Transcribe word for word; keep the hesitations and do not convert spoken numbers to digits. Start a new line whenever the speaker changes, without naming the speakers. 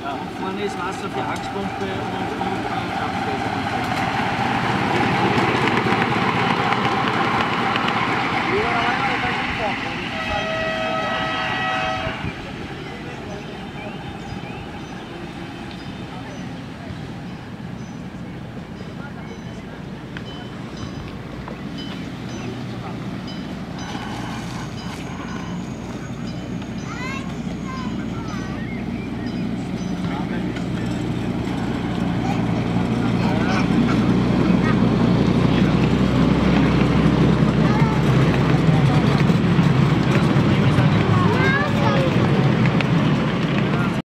Und vorne ist Wasser für Achspumpe und, und, und Abfläche.